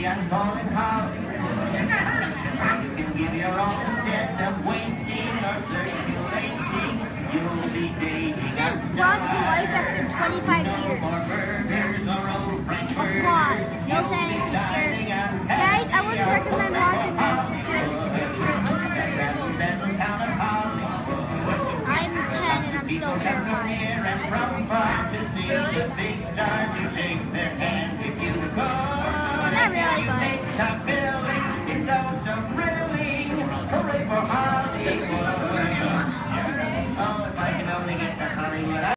and call it Hollywood. You can give your own set of waiting or circulating. You'll be dating. It says brought to life after 25 years. Applause. No thanks. It's scary. Guys, I wouldn't recommend watching this. I'm 10 and I'm still terrified. Really? Not really, but...